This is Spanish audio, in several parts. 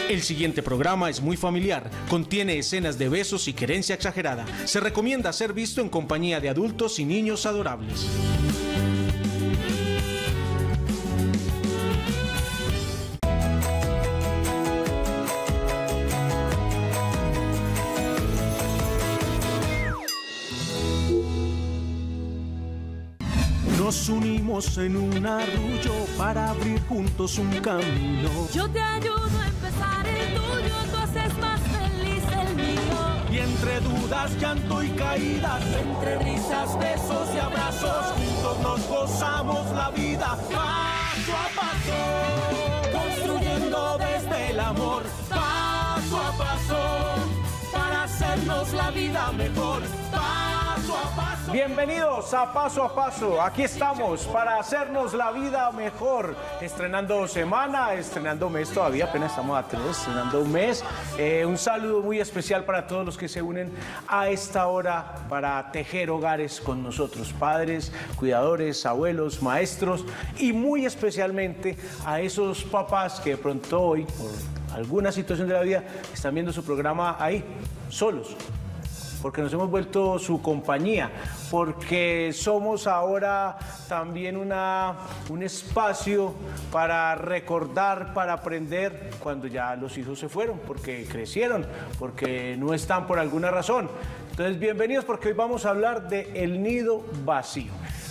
El siguiente programa es muy familiar, contiene escenas de besos y querencia exagerada. Se recomienda ser visto en compañía de adultos y niños adorables. Nos unimos en un arrullo para abrir juntos un camino. Yo te ayudo a empezar el tuyo, tú haces más feliz el mío. Y entre dudas, llanto y caídas, entre risas, besos y abrazos, juntos nos gozamos la vida paso a paso, construyendo desde el amor paso a paso, para hacernos la vida mejor. Paso a paso. Bienvenidos a Paso, aquí estamos para hacernos la vida mejor, estrenando semana, estrenando mes todavía, apenas estamos a 3, estrenando un mes. Un saludo muy especial para todos los que se unen a esta hora para tejer hogares con nosotros, padres, cuidadores, abuelos, maestros y muy especialmente a esos papás que de pronto hoy, por alguna situación de la vida, están viendo su programa ahí, solos, porque nos hemos vuelto su compañía, porque somos ahora también un espacio para recordar, para aprender cuando ya los hijos se fueron, porque crecieron, porque no están por alguna razón. Entonces, bienvenidos, porque hoy vamos a hablar de el nido vacío.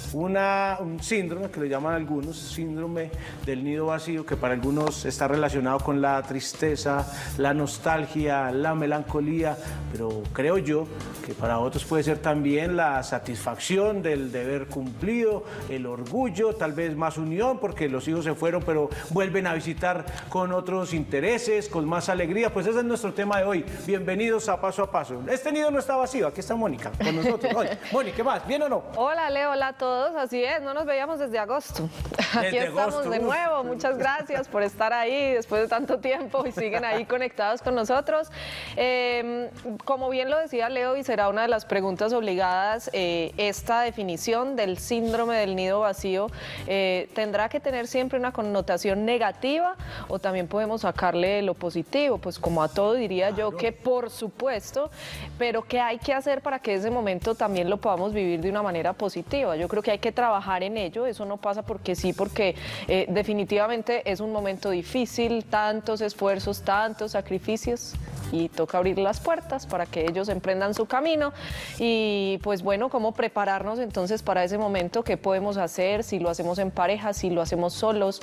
Un síndrome que le llaman algunos, síndrome del nido vacío, que para algunos está relacionado con la tristeza, la nostalgia, la melancolía, pero creo yo que para otros puede ser también la satisfacción del deber cumplido, el orgullo, tal vez más unión, porque los hijos se fueron, pero vuelven a visitar con otros intereses, con más alegría. Pues ese es nuestro tema de hoy. Bienvenidos a Paso. Este nido no está vacío, aquí está Mónica con nosotros. Oye, Mónica, ¿qué más? ¿Bien o no? Hola Leo, hola a todos. Así es, no nos veíamos desde agosto. Aquí estamos de nuevo, muchas gracias por estar ahí después de tanto tiempo y siguen ahí conectados con nosotros. Como bien lo decía Leo, y será una de las preguntas obligadas, esta definición del síndrome del nido vacío tendrá que tener siempre una connotación negativa o también podemos sacarle lo positivo, pues como a todo diría yo que por supuesto, pero ¿qué hay que hacer para que ese momento también lo podamos vivir de una manera positiva? Yo creo que hay que trabajar en ello, eso no pasa porque sí, porque definitivamente es un momento difícil, tantos esfuerzos, tantos sacrificios y toca abrir las puertas para que ellos emprendan su camino y pues bueno, cómo prepararnos entonces para ese momento, qué podemos hacer, si lo hacemos en pareja, si lo hacemos solos,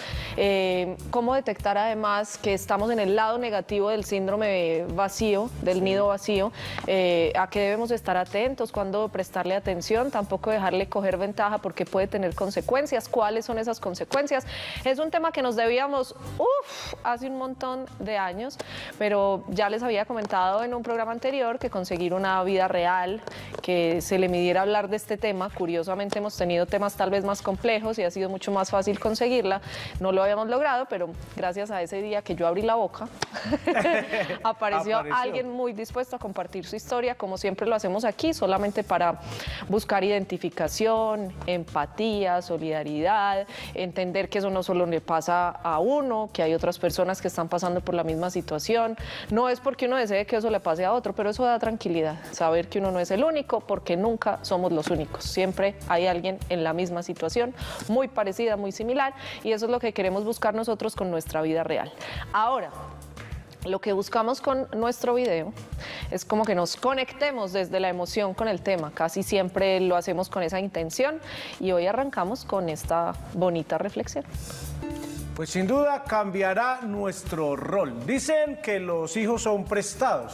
cómo detectar además que estamos en el lado negativo del síndrome vacío, del nido vacío, a qué debemos estar atentos, cuándo prestarle atención, tampoco dejarle coger ventaja porque puede tener consecuencias. ¿Cuáles son esas consecuencias? Es un tema que nos debíamos hace un montón de años, pero ya les había comentado en un programa anterior que conseguir una vida real, que se le midiera hablar de este tema. Curiosamente hemos tenido temas tal vez más complejos y ha sido mucho más fácil conseguirla. No lo habíamos logrado, pero gracias a ese día que yo abrí la boca, apareció alguien muy dispuesto a compartir su historia, como siempre lo hacemos aquí, solamente para buscar identificación, empatía, solidaridad, entender que eso no solo le pasa a uno, que hay otras personas que están pasando por la misma situación. No es porque uno desee que eso le pase a otro, pero eso da tranquilidad, saber que uno no es el único, porque nunca somos los únicos. Siempre hay alguien en la misma situación, muy parecida, muy similar, y eso es lo que queremos buscar nosotros con nuestra vida real. Ahora, lo que buscamos con nuestro video es como que nos conectemos desde la emoción con el tema. Casi siempre lo hacemos con esa intención y hoy arrancamos con esta bonita reflexión. Pues sin duda cambiará nuestro rol. Dicen que los hijos son prestados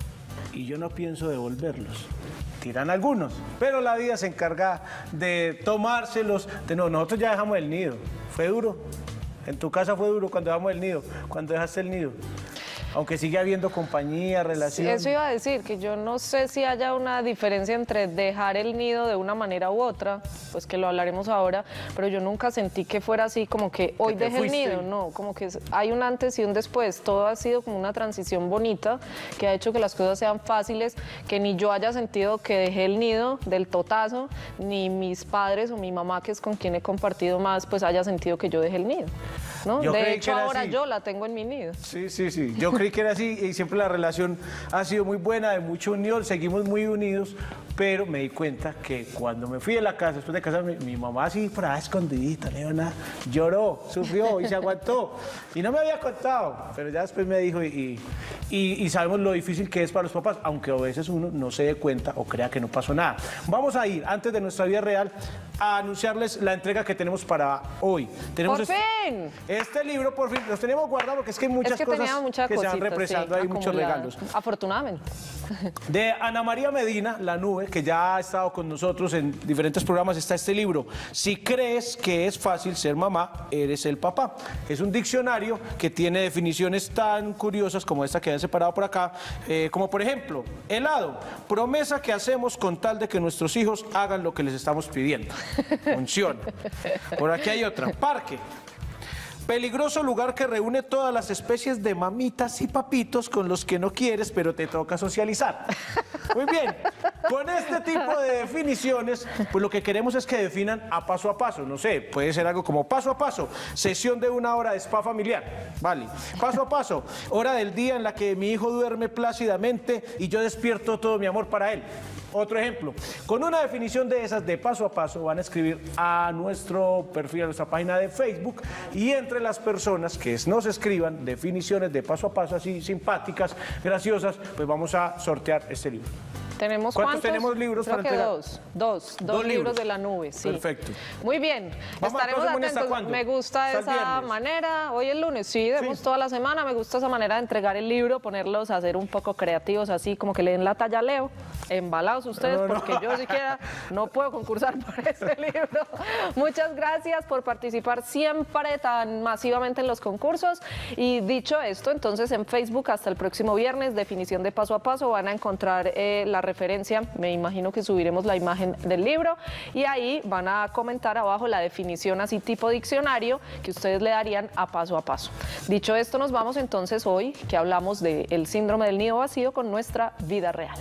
y yo no pienso devolverlos. Tiran algunos, pero la vida se encarga de tomárselos. Nosotros ya dejamos el nido. Fue duro. En tu casa fue duro cuando dejamos el nido, cuando dejaste el nido. Aunque sigue habiendo compañía, relación. Sí, eso iba a decir, que yo no sé si haya una diferencia entre dejar el nido de una manera u otra, pues que lo hablaremos ahora, pero yo nunca sentí que fuera así como que hoy dejé el nido, no, como que hay un antes y un después, todo ha sido como una transición bonita que ha hecho que las cosas sean fáciles, que ni yo haya sentido que dejé el nido del totazo, ni mis padres o mi mamá, que es con quien he compartido más, pues haya sentido que yo dejé el nido, ¿no? De hecho ahora yo la tengo en mi nido. Sí, yo creí que era así y siempre la relación ha sido muy buena, de mucha unión, seguimos muy unidos, pero me di cuenta que cuando me fui de la casa, después de casarme, mi mamá así por ahí escondidita, Leona, lloró, sufrió y se aguantó. Y no me había contado, pero ya después me dijo y sabemos lo difícil que es para los papás, aunque a veces uno no se dé cuenta o crea que no pasó nada. Vamos a ir, antes de nuestra vida real, a anunciarles la entrega que tenemos para hoy. Tenemos ¡Por fin! Este libro, por fin, los tenemos guardados porque es que hay muchas cosas que se van represando, sí, hay muchos regalos. Afortunadamente. De Ana María Medina, La Nube, que ya ha estado con nosotros en diferentes programas, está este libro. Si crees que es fácil ser mamá, eres el papá. Es un diccionario que tiene definiciones tan curiosas como esta que han separado por acá, como por ejemplo, helado, promesa que hacemos con tal de que nuestros hijos hagan lo que les estamos pidiendo. Funciona. Por aquí hay otra, parque. Peligroso lugar que reúne todas las especies de mamitas y papitos con los que no quieres, pero te toca socializar. Muy bien, con este tipo de definiciones, pues lo que queremos es que definan a paso, no sé, puede ser algo como paso a paso, sesión de 1 hora de spa familiar, vale, paso a paso, hora del día en la que mi hijo duerme plácidamente y yo despierto todo mi amor para él. Otro ejemplo, con una definición de esas de paso a paso van a escribir a nuestro perfil, a nuestra página de Facebook, y entre las personas que nos escriban definiciones de paso a paso así simpáticas, graciosas, pues vamos a sortear este libro. ¿Tenemos ¿Cuántos tenemos libros Creo para que entregar? Dos libros de La Nube, sí. Perfecto. Muy bien, Vamos, estaremos ¿hasta atentos. cuándo? Me gusta ¿Hasta el esa viernes? manera. Hoy es lunes, sí, demos Sí. toda la semana. Me gusta esa manera de entregar el libro, ponerlos a ser un poco creativos, así como que le den la talla a Leo. Embalados ustedes, porque yo siquiera no puedo concursar por este libro. Muchas gracias por participar siempre tan masivamente en los concursos. Y dicho esto, entonces en Facebook hasta el próximo viernes, definición de paso a paso, van a encontrar la referencia. Me imagino que subiremos la imagen del libro y ahí van a comentar abajo la definición así tipo diccionario que ustedes le darían a paso. Dicho esto, nos vamos entonces hoy que hablamos del síndrome del nido vacío con nuestra vida real.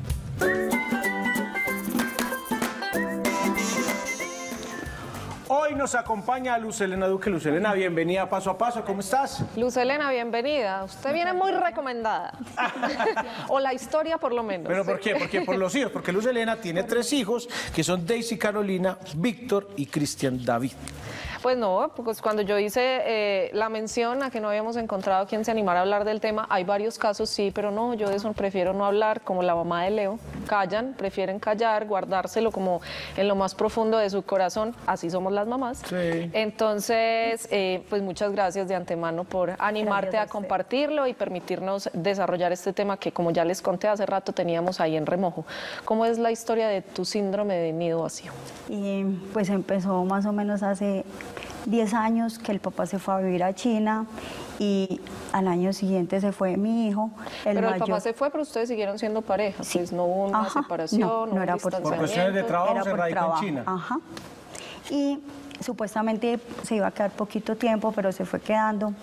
Hoy nos acompaña Luz Helena Duque. Luz Helena, bienvenida a Paso, ¿cómo estás? Luz Helena, bienvenida. Usted viene muy recomendada. O la historia, por lo menos. ¿Pero por qué? Porque por los hijos. Porque Luz Helena tiene 3 hijos, que son Daisy Carolina, Víctor y Cristian David. Pues no, pues cuando yo hice la mención a que no habíamos encontrado quien se animara a hablar del tema, hay varios casos, sí, pero no, yo de eso prefiero no hablar, como la mamá de Leo, callan, prefieren callar, guardárselo como en lo más profundo de su corazón, así somos las mamás. Sí. Entonces, pues muchas gracias de antemano por animarte a compartirlo y permitirnos desarrollar este tema que, como ya les conté hace rato, teníamos ahí en remojo. ¿Cómo es la historia de tu síndrome de nido vacío? Y pues empezó más o menos hace 10 años que el papá se fue a vivir a China y al año siguiente se fue mi hijo, el Pero mayor. el papá se fue, pero ustedes siguieron siendo pareja, Sí. pues no hubo una Ajá, separación, no era por cuestiones de trabajo. Era se por radicó en trabajo. China. Ajá. Y supuestamente se iba a quedar poquito tiempo, pero se fue quedando.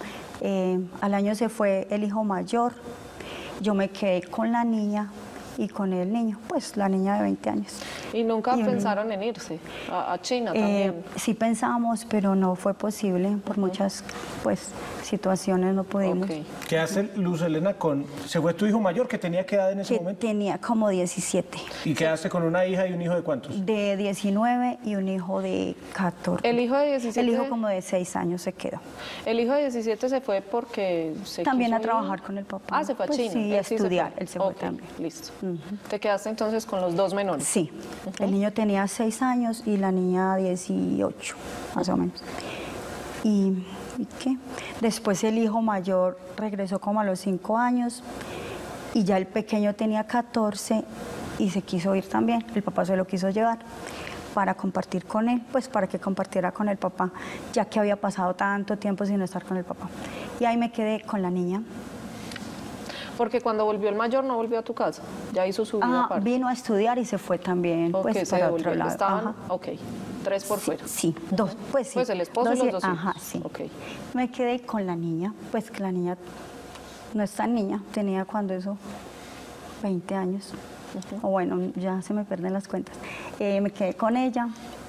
Al año se fue el hijo mayor. Yo me quedé con la niña y con el niño, pues la niña de 20 años. ¿Y nunca pensaron en irse a China también? Sí pensamos, pero no fue posible por muchas pues situaciones, no pudimos. Ok. ¿Qué hace Luz Helena con... ¿Se fue tu hijo mayor que tenía qué edad en ese Que momento? tenía como 17, ¿Y quedaste con una hija y un hijo de cuántos? de 19 y un hijo de 14. El hijo de 17. El hijo como de 6 años se quedó. El hijo de 17 se fue porque se También quiso a ir. trabajar con el papá. Ah, se fue a Pues China. sí, a Él sí se estudiar, fue. él se fue Ok, también. Listo. Te quedaste entonces con los 2 menores. Sí, el niño tenía 6 años y la niña 18, más o menos. ¿Y qué? Después el hijo mayor regresó como a los 5 años y ya el pequeño tenía 14 y se quiso ir también. El papá se lo quiso llevar para compartir con él, pues para que compartiera con el papá, ya que había pasado tanto tiempo sin estar con el papá. Y ahí me quedé con la niña. Porque cuando volvió el mayor no volvió a tu casa, ya hizo su vida aparte. Vino a estudiar y se fue también Ok, pues, se para devolvió. otro lado. Estaban, Ajá. ok, 3 por fuera. Sí, 2, pues sí. Pues el esposo y los 2 hijos. Ajá, sí. Ok. Me quedé con la niña, pues que la niña no es tan niña, tenía cuando eso 20 años. O bueno, ya se me pierden las cuentas. Me quedé con ella,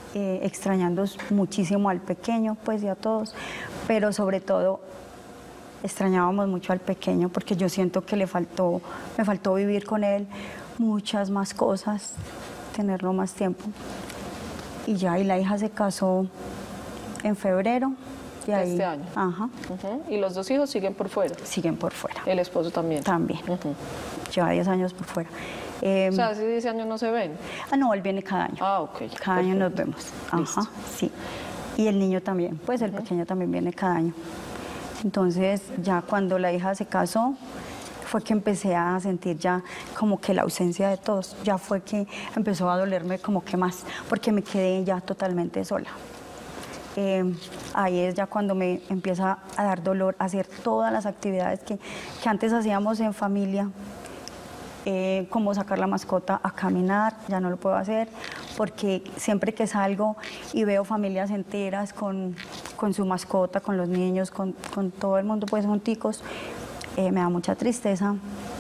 extrañando muchísimo al pequeño, pues y a todos, pero sobre todo extrañábamos mucho al pequeño porque yo siento que me faltó vivir con él muchas más cosas, tenerlo más tiempo. Y ya, y la hija se casó en febrero. Y ahí, este año. Ajá. Y los 2 hijos siguen por fuera. Siguen por fuera. El esposo también. También. Lleva 10 años por fuera. O sea, hace 10 años no se ven. No, él viene cada año. Ah, ok. Cada año nos vemos. Ajá, sí. Y el niño también, pues el pequeño también viene cada año. Entonces, ya cuando la hija se casó, fue que empecé a sentir ya como que la ausencia de todos. Ya fue que empezó a dolerme como que más, porque me quedé ya totalmente sola. Ahí es ya cuando me empieza a dar dolor hacer todas las actividades que antes hacíamos en familia. Como sacar la mascota a caminar, ya no lo puedo hacer, porque siempre que salgo y veo familias enteras con su mascota, con los niños, con todo el mundo, pues junticos, me da mucha tristeza.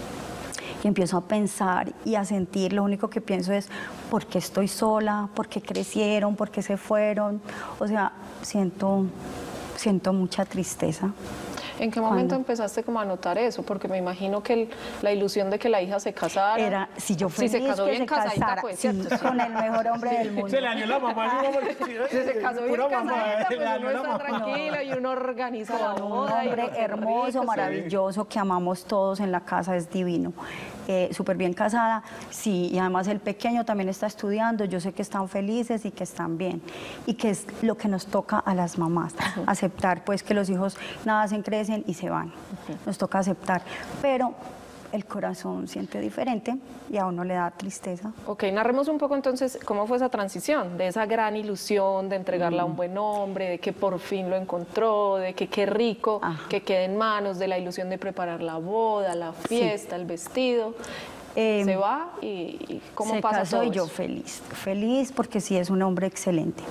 Y empiezo a pensar y a sentir, lo único que pienso es, ¿por qué estoy sola? ¿Por qué crecieron? ¿Por qué se fueron? O sea, siento mucha tristeza. ¿En qué momento empezaste como a notar eso? Porque me imagino que la ilusión de que la hija se casara... Era, si yo feliz si se casó que bien se casadita, casara, pues, sí, ¿cierto? Sí. con el mejor hombre del mundo. Se le dañó la mamá. Si se casó bien casadita, pues uno está tranquilo y uno organiza la Con un boda. hombre hermoso, maravilloso, que amamos todos en la casa, es divino. Súper bien casada, sí, y además el pequeño también está estudiando, yo sé que están felices y que están bien, y que es lo que nos toca a las mamás, aceptar pues que los hijos nacen, crecen y se van, nos toca aceptar, pero el corazón siente diferente y a uno le da tristeza. Ok, narremos un poco entonces cómo fue esa transición, de esa gran ilusión de entregarla a un buen hombre, de que por fin lo encontró, de que qué rico que quede en manos, de la ilusión de preparar la boda, la fiesta, el vestido. Se va y cómo se pasa casó todo y yo eso? feliz porque sí es un hombre excelente.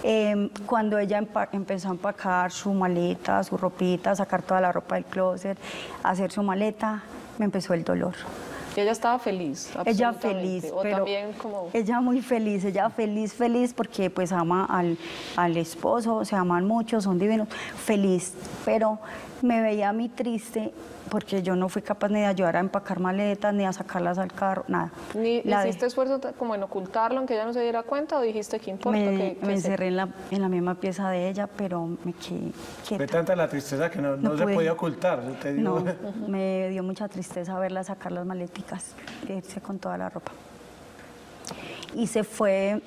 Cuando ella empezó a empacar su maleta, su ropita, sacar toda la ropa del closet, hacer su maleta, me empezó el dolor. Y ella estaba feliz, Ella absolutamente. feliz, O pero también como... ella muy feliz, ella feliz porque pues ama al esposo, se aman mucho, son divinos, feliz, pero me veía a mí triste porque yo no fui capaz ni de ayudar a empacar maletas, ni a sacarlas al carro, nada. ¿Ni hiciste esfuerzo como en ocultarlo, aunque ella no se diera cuenta, o dijiste que importa? Me encerré en la misma pieza de ella, pero me quedé quieta. Fue tanta la tristeza que no se pude. podía ocultar. Te digo. No, me dio mucha tristeza verla sacar las maleticas, irse con toda la ropa. Y se fue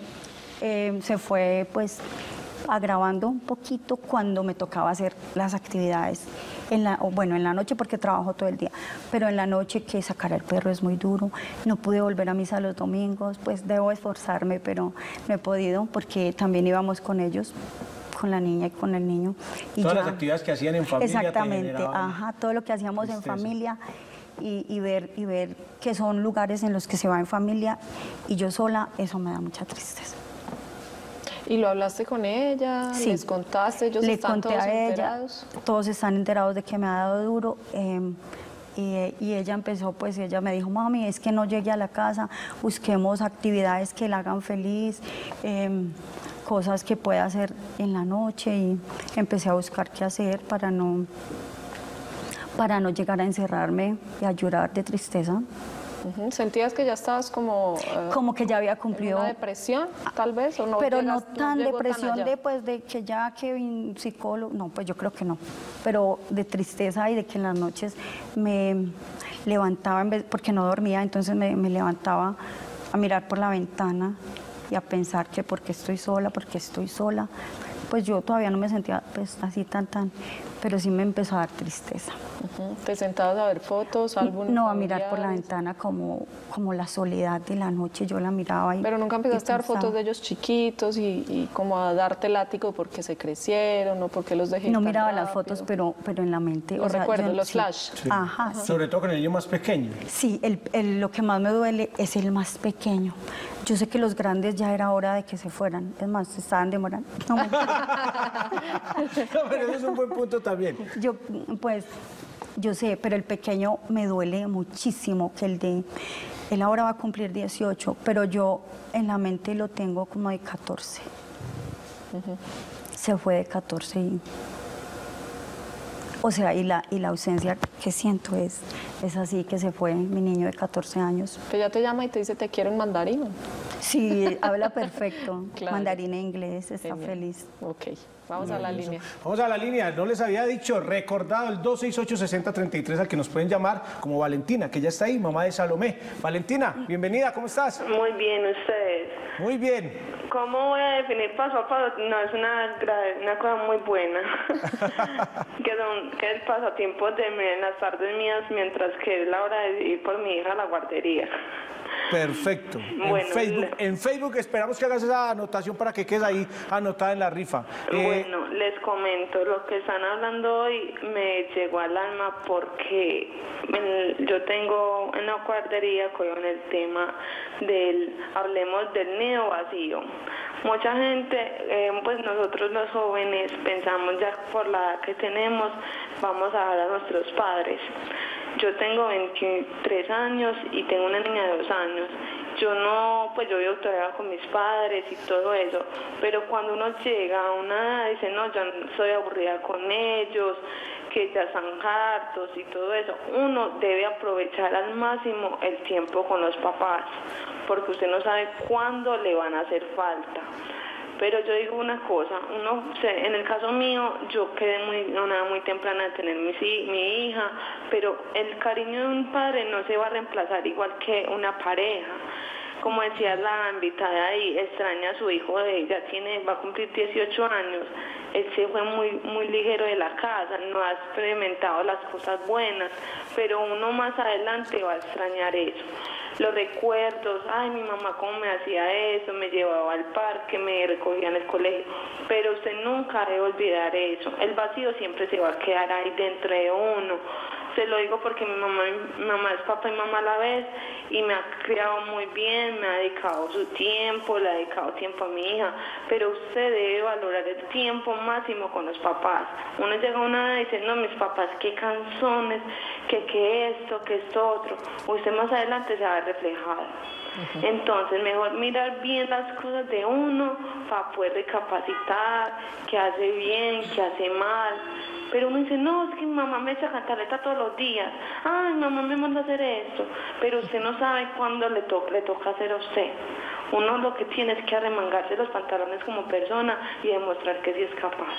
pues agravando un poquito cuando me tocaba hacer las actividades. En la noche porque trabajo todo el día, pero en la noche que sacar al perro es muy duro. No pude volver a misa los domingos, pues debo esforzarme, pero no he podido porque también íbamos con ellos, con la niña y con el niño. Y todas las actividades que hacían en familia. Exactamente, todo lo que hacíamos en familia. Y ver que son lugares en los que se va en familia y yo sola, eso me da mucha tristeza. ¿Y lo hablaste con ella? Sí. ¿Les contaste? ¿Ellos están todos enterados? Todos están enterados de que me ha dado duro. Y ella empezó, pues ella me dijo, mami, es que no llegue a la casa, busquemos actividades que la hagan feliz, cosas que pueda hacer en la noche. Y empecé a buscar qué hacer para no llegar a encerrarme y a llorar de tristeza. ¿Sentías que ya estabas como que ya había cumplido una depresión, tal vez? ¿O no pero no llegaste, tan llegó depresión allá? de que ya que un psicólogo, no, pues yo creo que no, pero de tristeza y de que en las noches me levantaba, porque no dormía, entonces me levantaba a mirar por la ventana y a pensar que por qué estoy sola, pues yo todavía no me sentía pues así tan, pero sí me empezó a dar tristeza. ¿Te sentabas a ver fotos, álbumes? No, a mirar por la ventana como la soledad de la noche, yo la miraba y... Pero nunca empezaste a ver pensaba. fotos de ellos chiquitos y como a darte látigo porque se crecieron o porque los dejé No tan miraba las rápido? fotos, pero en la mente... Los recuerdos, los sí. flash. Sí. Ajá, sí. Sobre todo con el niño más pequeño. Sí, lo que más me duele es el más pequeño. Yo sé que los grandes ya era hora de que se fueran. Es más, se estaban demorando. No, No, pero eso es un buen punto también. Yo sé, pero el pequeño me duele muchísimo, que él ahora va a cumplir 18, pero yo en la mente lo tengo como de 14. Se fue de 14 y O sea, y la ausencia que siento es así, que se fue mi niño de 14 años. Que ya te llama y te dice, te quiero en mandarín. Sí, habla perfecto, Claro. mandarín e inglés, está Genial. feliz. Ok, vamos a la línea. Vamos a la línea, no les había dicho, recordado el 268-6033 al que nos pueden llamar como Valentina, que ya está ahí, mamá de Salomé. Valentina, bienvenida, ¿cómo estás? Muy bien, ustedes. Muy bien. ¿Cómo voy a definir paso a paso? No, es una cosa muy buena. que el pasatiempo de en las tardes mías, mientras que es la hora de ir por mi hija a la guardería. Perfecto. Bueno, En Facebook esperamos que hagas esa anotación para que quedes ahí anotada en la rifa. Bueno, les comento, lo que están hablando hoy me llegó al alma porque yo tengo en la guardería con el tema hablemos del nido vacío. Mucha gente, pues nosotros los jóvenes pensamos ya por la edad que tenemos, vamos a dar a nuestros padres. Yo tengo 23 años y tengo una niña de 2 años. Yo vivo todavía con mis padres y todo eso, pero cuando uno llega a una edad, dice, no, ya soy aburrida con ellos, que ya están hartos y todo eso, uno debe aprovechar al máximo el tiempo con los papás, porque usted no sabe cuándo le van a hacer falta. Pero yo digo una cosa, en el caso mío, yo quedé muy temprana de tener mi hija, pero el cariño de un padre no se va a reemplazar igual que una pareja. Como decía la invitada ahí, extraña a su hijo, va a cumplir 18 años, él se fue muy ligero de la casa, no ha experimentado las cosas buenas, pero uno más adelante va a extrañar eso. Los recuerdos, ay, mi mamá cómo me hacía eso, me llevaba al parque, me recogía en el colegio, pero usted nunca debe olvidar eso. El vacío siempre se va a quedar ahí dentro de uno. Se lo digo porque mi mamá es papá y mamá a la vez y me ha criado muy bien, me ha dedicado su tiempo, le ha dedicado tiempo a mi hija, pero usted debe valorar el tiempo máximo con los papás. Uno llega a una edad y dice, no, mis papás, qué canzones, que esto, que esto otro. Usted más adelante se va a reflejar. Entonces, mejor mirar bien las cosas de uno para poder recapacitar, qué hace bien, qué hace mal. Pero uno dice, no, es que mi mamá me echa cantaleta todos los días. Ay, mamá me manda a hacer esto. Pero usted no sabe cuándo le toca hacer a usted. Uno lo que tiene es que arremangarse los pantalones como persona y demostrar que sí es capaz.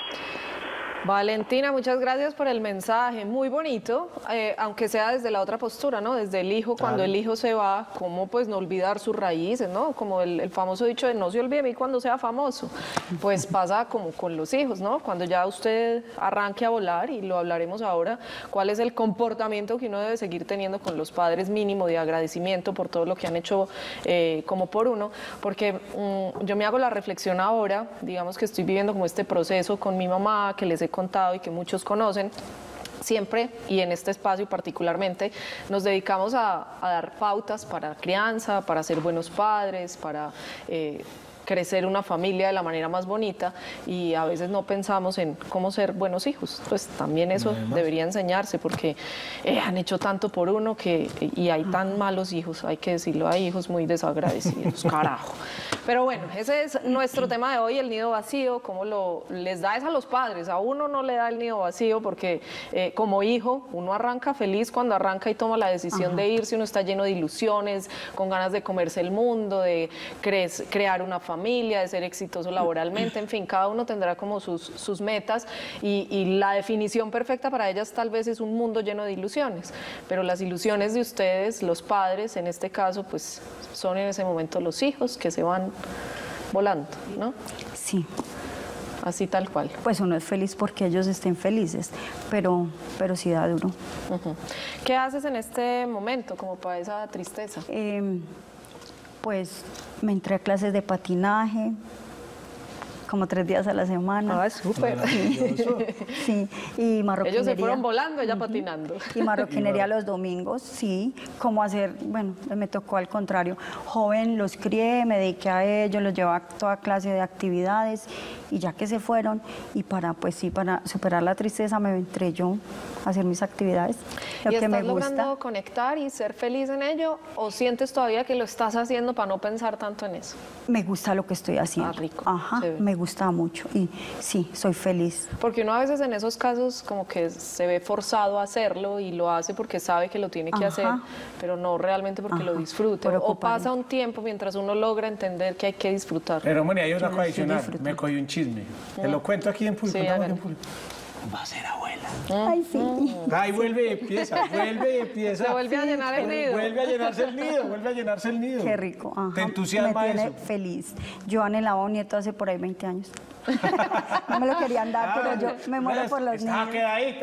Valentina, muchas gracias por el mensaje, muy bonito, aunque sea desde la otra postura, ¿no? Desde el hijo, cuando el hijo se va, cómo pues no olvidar sus raíces, ¿no? Como el famoso dicho de no se olvide de mí cuando sea famoso, pues pasa como con los hijos, ¿no? Cuando ya usted arranque a volar, y lo hablaremos ahora, cuál es el comportamiento que uno debe seguir teniendo con los padres, mínimo de agradecimiento por todo lo que han hecho como por uno, porque yo me hago la reflexión ahora, digamos que estoy viviendo como este proceso con mi mamá, que les he contado y que muchos conocen. Siempre, y en este espacio particularmente, nos dedicamos a dar pautas para crianza, para ser buenos padres, para crecer una familia de la manera más bonita, y a veces no pensamos en cómo ser buenos hijos. Pues también eso debería enseñarse, porque han hecho tanto por uno y hay tan malos hijos, hay que decirlo, hay hijos muy desagradecidos, carajo. Pero bueno, ese es nuestro tema de hoy, el nido vacío, cómo les da es a los padres. A uno no le da el nido vacío porque como hijo uno arranca feliz cuando arranca y toma la decisión de irse, uno está lleno de ilusiones, con ganas de comerse el mundo, de crear una familia, de ser exitoso laboralmente, en fin, cada uno tendrá como sus metas y la definición perfecta para ellas tal vez es un mundo lleno de ilusiones, pero las ilusiones de ustedes, los padres, en este caso, pues son en ese momento los hijos que se van volando, ¿no? Sí. Así tal cual. Pues uno es feliz porque ellos estén felices, pero sí da duro. ¿Qué haces en este momento como para esa tristeza? Pues me entré a clases de patinaje, como 3 días a la semana. Ah, súper. Sí, y marroquinería. Ellos se fueron volando, ella patinando. Y marroquinería los domingos, sí. Cómo hacer, bueno, me tocó al contrario. Joven los crié, me dediqué a ellos, los llevaba a toda clase de actividades, y ya que se fueron, y para superar la tristeza me entré yo a hacer mis actividades. ¿Y estás logrando conectar y ser feliz en ello, o sientes todavía que lo estás haciendo para no pensar tanto en eso? Me gusta lo que estoy haciendo. Ah, rico. Ajá, chévere. me gusta mucho y sí, soy feliz. Porque uno a veces en esos casos como que se ve forzado a hacerlo y lo hace porque sabe que lo tiene que hacer, pero no realmente porque lo disfrute. O pasa un tiempo mientras uno logra entender que hay que disfrutar. Pero Moni, hay una cosa adicional, me cogí un chisme. Te lo cuento aquí en público. Sí, va a ser abuela. Ay, sí. Ay, vuelve y empieza. Se vuelve a llenar el nido. Vuelve a llenarse el nido. Qué rico. Ajá. ¿Te entusiasma me tiene eso? feliz. Yo anhelaba un nieto hace por ahí 20 años. No me lo querían dar, pero yo me muero por los niños. Está ahí.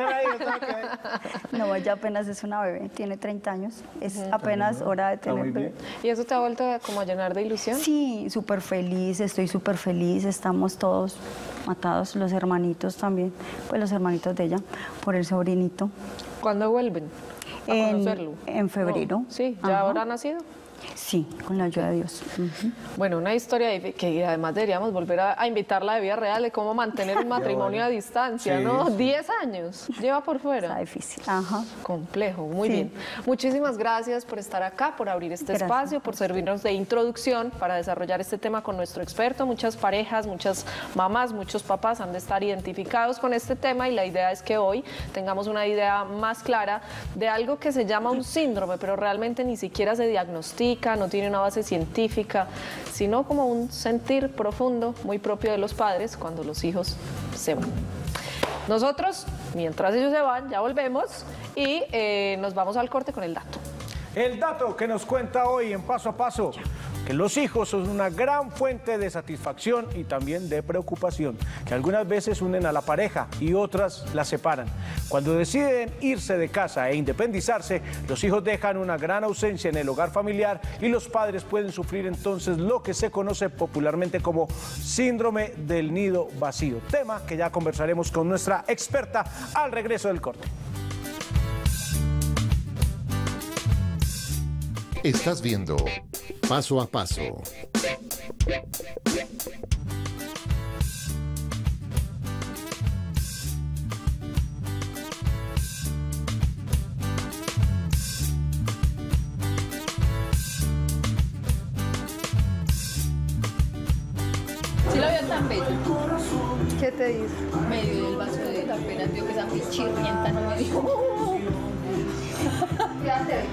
No, ella apenas es una bebé, tiene 30 años. Es apenas hora de tener bebé. ¿Y eso te ha vuelto como a llenar de ilusión? Sí, súper feliz, estoy súper feliz. Estamos todos matados, los hermanitos también, pues los hermanitos de ella, por el sobrinito. ¿Cuándo vuelven a conocerlo? En febrero. Sí, ¿ya habrá nacido? Sí, con la ayuda de Dios. Bueno, una historia que además deberíamos volver a invitarla de vida real de cómo mantener un matrimonio a distancia, ¿no? 10 años, lleva por fuera. Está difícil. Ajá. Complejo, muy bien. Muchísimas gracias por estar acá, por abrir este espacio, por servirnos de introducción para desarrollar este tema con nuestro experto. Muchas parejas, muchas mamás, muchos papás han de estar identificados con este tema y la idea es que hoy tengamos una idea más clara de algo que se llama un síndrome, pero realmente ni siquiera se diagnostica, no tiene una base científica, sino como un sentir profundo, muy propio de los padres cuando los hijos se van. Nosotros, mientras ellos se van, ya volvemos y nos vamos al corte con el dato. El dato que nos cuenta hoy en Paso a Paso, que los hijos son una gran fuente de satisfacción y también de preocupación, que algunas veces unen a la pareja y otras la separan. Cuando deciden irse de casa e independizarse, los hijos dejan una gran ausencia en el hogar familiar y los padres pueden sufrir entonces lo que se conoce popularmente como síndrome del nido vacío, tema que ya conversaremos con nuestra experta al regreso del corte. Estás viendo Paso a Paso. Sí lo vio tan bello. ¿Qué te dice? Me dio el vaso de él, apenas vio que esa pichirrienta no me dijo. Fíjate,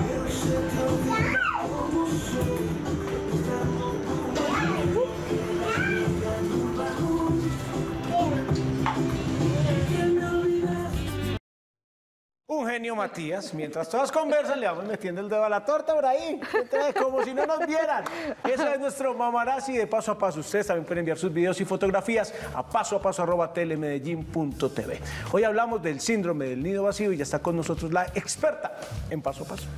Un genio Matías, mientras todas conversan le vamos metiendo el dedo a la torta por ahí, como si no nos vieran. Eso es nuestro Mamarazzi de Paso a Paso. Ustedes también pueden enviar sus videos y fotografías a pasoapaso@telemedellin.tv. Hoy hablamos del síndrome del nido vacío y ya está con nosotros la experta en Paso a Paso.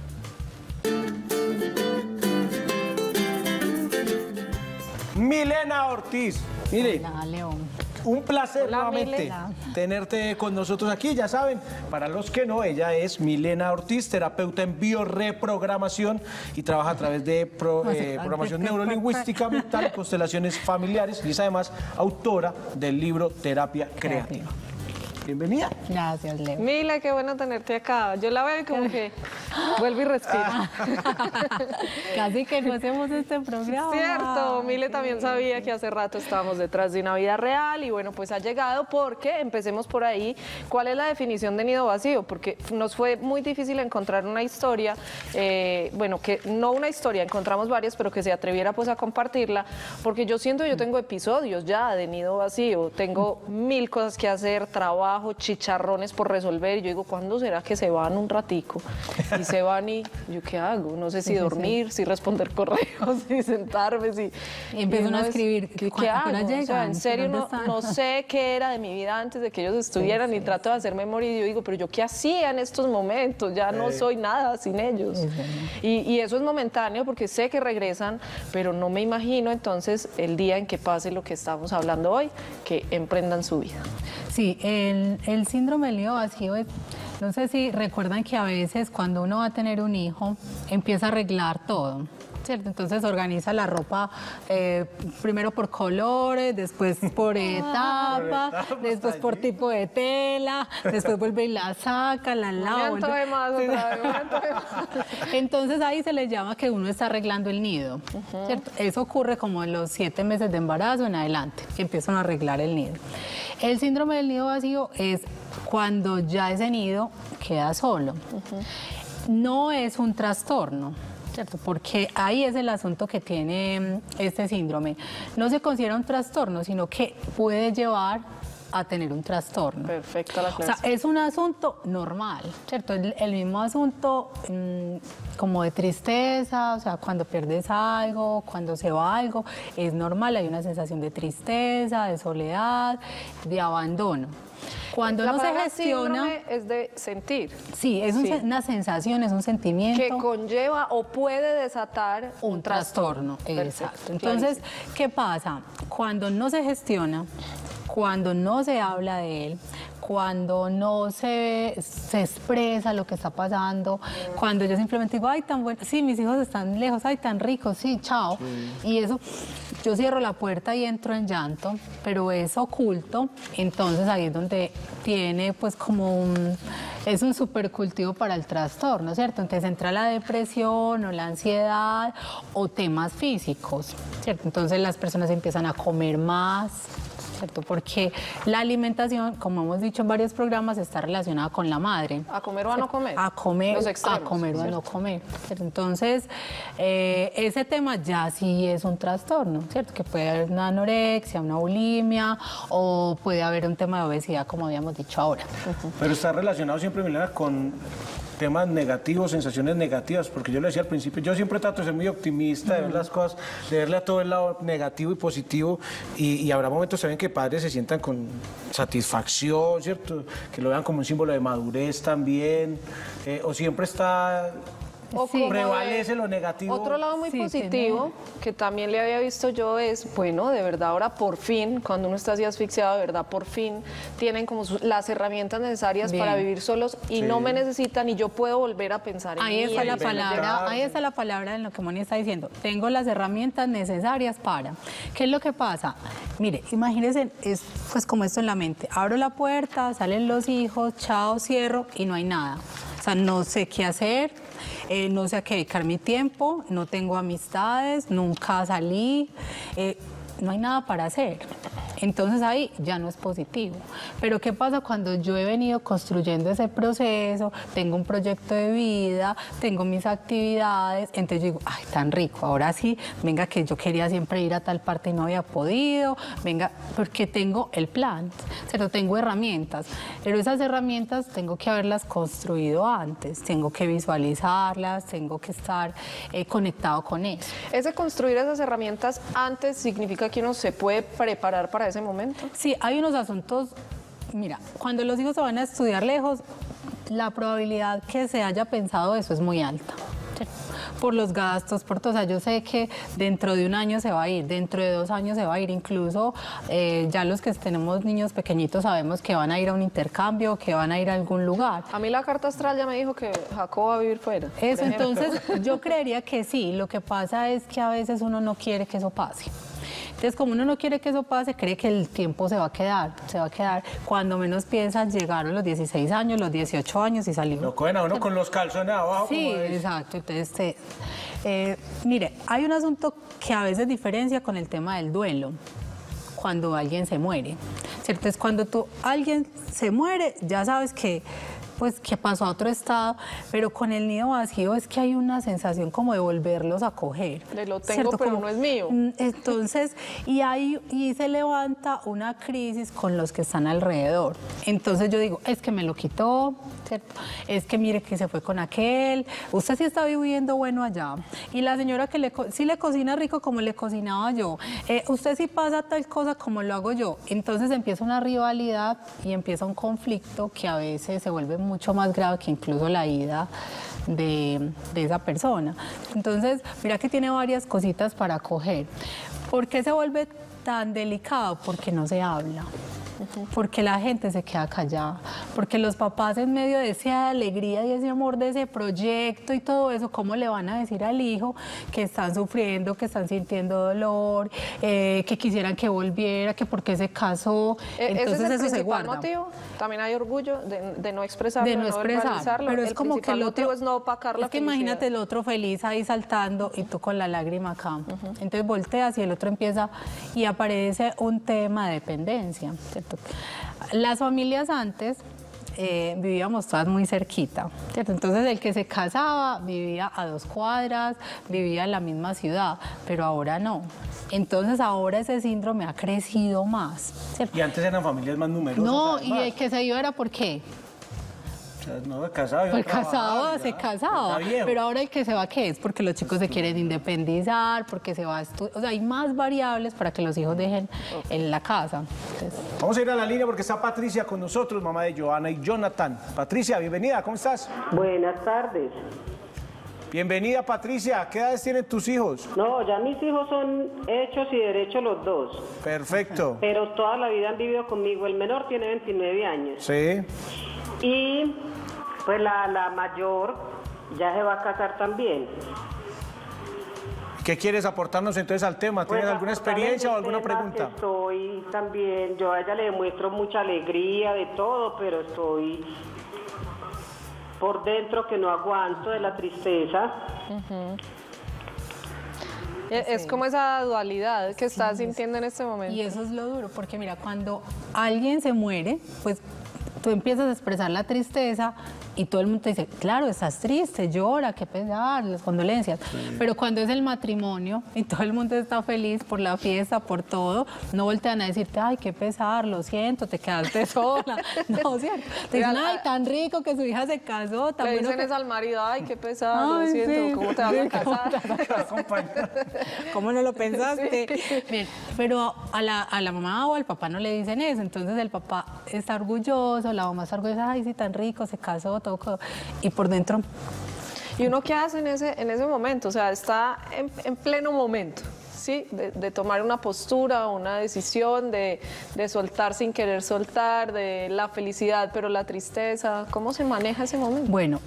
Milena Ortiz. Mire, un placer nuevamente tenerte con nosotros aquí. Ya saben, para los que no, ella es Milena Ortiz, terapeuta en biorreprogramación y trabaja a través de programación neurolingüística mental, constelaciones familiares y es además autora del libro Terapia Creativa. Bienvenida. Gracias, Leo. Mila, qué bueno tenerte acá. Yo la veo y como que vuelve y respira. Casi que no hacemos este programa. Cierto, Mile también sabía que hace rato estábamos detrás de una vida real y bueno, pues ha llegado porque, empecemos por ahí, ¿cuál es la definición de nido vacío? Porque nos fue muy difícil encontrar una historia, bueno, que no una historia, encontramos varias, pero que se atreviera pues a compartirla, porque yo siento que yo tengo episodios ya de nido vacío, tengo 1000 cosas que hacer, trabajo, chicharrones por resolver y yo digo, ¿cuándo será que se van un ratico? Y se van y yo, ¿qué hago? No sé si dormir, si responder correos, si sentarme, si... Y empiezo a escribir, ¿qué hago? O sea, en serio, no sé qué era de mi vida antes de que ellos estuvieran y trato de hacer memoria y yo digo, pero yo ¿qué hacía en estos momentos? Ya no soy nada sin ellos. Y eso es momentáneo porque sé que regresan, pero no me imagino entonces el día en que pase lo que estamos hablando hoy, que emprendan su vida. Sí, el síndrome del nido vacío es, no sé si recuerdan que a veces cuando uno va a tener un hijo, empieza a arreglar todo. ¿cierto? Entonces organiza la ropa primero por colores, después por etapas, después por tipo de tela, después vuelve y la saca, la lava. Entonces ahí se le llama que uno está arreglando el nido, ¿cierto? Eso ocurre como en los 7 meses de embarazo en adelante, que empiezan a arreglar el nido. El síndrome del nido vacío es cuando ya ese nido queda solo. No es un trastorno, ¿cierto? Porque ahí es el asunto que tiene este síndrome. No se considera un trastorno, sino que puede llevar a tener un trastorno. Perfecto, la clase. O sea, es un asunto normal, ¿cierto? El mismo asunto como de tristeza, o sea, cuando pierdes algo, cuando se va algo, es normal, hay una sensación de tristeza, de soledad, de abandono. Cuando no se gestiona, es de sentir. Sí, es una sensación, es un sentimiento. Que conlleva o puede desatar un trastorno. Exacto. Entonces, ¿qué pasa? Cuando no se gestiona, cuando no se habla de él, cuando no se expresa lo que está pasando, cuando yo simplemente digo, ay, tan bueno, sí, mis hijos están lejos, ay, tan ricos, sí, chao. Y eso, yo cierro la puerta y entro en llanto, pero es oculto, entonces ahí es donde tiene pues como es un supercultivo para el trastorno, ¿cierto? Entonces entra la depresión o la ansiedad o temas físicos, ¿cierto? Entonces las personas empiezan a comer más, ¿cierto? Porque la alimentación, como hemos dicho en varios programas, está relacionada con la madre. ¿A comer o a no comer? A comer, Los extremos, a comer o a no comer, ¿cierto? Entonces, ese tema ya sí es un trastorno, ¿cierto? Que puede haber una anorexia, una bulimia, o puede haber un tema de obesidad, como habíamos dicho ahora. Pero está relacionado siempre, Milena, con temas negativos, sensaciones negativas, porque yo le decía al principio, yo siempre trato de ser muy optimista, de ver las cosas, de verle a todo el lado negativo y positivo, y habrá momentos también que padres se sientan con satisfacción, ¿cierto? Que lo vean como un símbolo de madurez también, o siempre está... O prevalece lo negativo. Otro lado muy positivo que también le había visto yo es, bueno, de verdad ahora por fin, cuando uno está así asfixiado, de verdad por fin tienen como las herramientas necesarias para vivir solos y no me necesitan y yo puedo volver a pensar en ahí está la palabra, ahí está la palabra en lo que Moni está diciendo. Tengo las herramientas necesarias para. ¿Qué es lo que pasa? Mire, imagínense, es pues como esto en la mente. Abro la puerta, salen los hijos, chao, cierro y no hay nada. O sea, no sé qué hacer. No sé a qué dedicar mi tiempo, no tengo amistades, nunca salí, no hay nada para hacer. Entonces ahí ya no es positivo. Pero ¿qué pasa cuando yo he venido construyendo ese proceso, tengo un proyecto de vida, tengo mis actividades, entonces yo digo, ay, tan rico, ahora sí, venga que yo quería siempre ir a tal parte y no había podido, venga, porque tengo el plan, pero tengo herramientas, pero esas herramientas tengo que haberlas construido antes, tengo que visualizarlas, tengo que estar conectado con eso. ¿Ese construir esas herramientas antes significa que uno se puede preparar para ese momento? Sí, hay unos asuntos, mira, cuando los hijos se van a estudiar lejos, la probabilidad que se haya pensado eso es muy alta. Por los gastos, por todo. O sea, yo sé que dentro de 1 año se va a ir, dentro de 2 años se va a ir, incluso ya los que tenemos niños pequeñitos sabemos que van a ir a un intercambio, que van a ir a algún lugar. A mí la carta astral ya me dijo que Jacob va a vivir fuera. Eso, entonces yo creería que sí, lo que pasa es que a veces uno no quiere que eso pase. Entonces, como uno no quiere que eso pase, cree que el tiempo se va a quedar. Cuando menos piensan, llegaron los 16 años, los 18 años y salimos. Lo cogen a uno con los calzones abajo. Sí, exacto. Entonces, mire, hay un asunto que a veces diferencia con el tema del duelo, cuando alguien se muere, ¿cierto? Es cuando alguien se muere, ya sabes que pues que pasó a otro estado, pero con el nido vacío es que hay una sensación como de volverlos a coger. Lo tengo, pero como, no es mío. Entonces, y se levanta una crisis con los que están alrededor. Entonces yo digo, es que me lo quitó, ¿cierto? Es que mire que se fue con aquel, usted sí está viviendo bueno allá. Y la señora que sí le cocina rico como le cocinaba yo, usted sí pasa tal cosa como lo hago yo. Entonces empieza una rivalidad y empieza un conflicto que a veces se vuelve mucho más grave que incluso la ida de esa persona. Entonces, mira que tiene varias cositas para coger. ¿Por qué se vuelve tan delicado? Porque no se habla. porque la gente se queda callada, porque los papás en medio de esa alegría y ese amor de ese proyecto y todo eso, ¿cómo le van a decir al hijo que están sufriendo, que están sintiendo dolor, que quisieran que volviera, que por qué se casó? Entonces ¿Ese es el eso se principal guarda. motivo? También hay orgullo de no expresarlo, De no expresar, verbalizarlo. pero es como que el motivo otro es no opacar la es que felicidad. imagínate el otro feliz ahí saltando y tú con la lágrima acá. Entonces volteas y el otro empieza y aparece un tema de dependencia, ¿cierto? Las familias antes vivíamos todas muy cerquita, ¿cierto? Entonces el que se casaba vivía a 2 cuadras, vivía en la misma ciudad, pero ahora no. Entonces ahora ese síndrome ha crecido más, ¿cierto? Y antes eran familias más numerosas. No, además. y el que se dio era ¿por qué? No, el casado. El casado se casaba, pero ahora el que se va, ¿qué es? Porque los chicos se quieren independizar, porque se va a estudiar. O sea, hay más variables para que los hijos dejen en la casa. Entonces, vamos a ir a la línea porque está Patricia con nosotros, mamá de Joana y Jonathan. Patricia, bienvenida, ¿cómo estás? Buenas tardes. Bienvenida, Patricia. ¿Qué edades tienen tus hijos? No, ya mis hijos son hechos y derechos los dos. Perfecto. Pero toda la vida han vivido conmigo. El menor tiene 29 años. Sí. Y pues la mayor ya se va a casar también. ¿Qué quieres aportarnos entonces al tema? ¿Tienes Pues, alguna experiencia o alguna pregunta? Estoy también, yo a ella le demuestro mucha alegría de todo, pero estoy por dentro que no aguanto de la tristeza. Es como esa dualidad que estás sintiendo en este momento. y eso es lo duro, porque mira, cuando alguien se muere, pues tú empiezas a expresar la tristeza y todo el mundo te dice, claro, estás triste, llora, qué pesar, las condolencias. Pero cuando es el matrimonio y todo el mundo está feliz por la fiesta, por todo, no voltean a decirte, ay, qué pesar, lo siento, te quedaste sola. No, ¿cierto? Te dicen, ay, tan rico que su hija se casó. Tan Le bueno dicen que... es al marido, ay, qué pesar, lo Ay, siento, sí, ¿cómo te vas sí, a casar? ¿Cómo no lo pensaste? Bien, pero a la mamá o al papá no le dicen eso, entonces el papá está orgulloso, la mamá está orgullosa, ay, sí, tan rico, se casó, todo, y por dentro... ¿Y uno qué hace en ese momento? O sea, está en pleno momento, ¿sí? De tomar una postura, una decisión, de soltar sin querer soltar, de la felicidad, pero la tristeza. ¿Cómo se maneja ese momento? Bueno,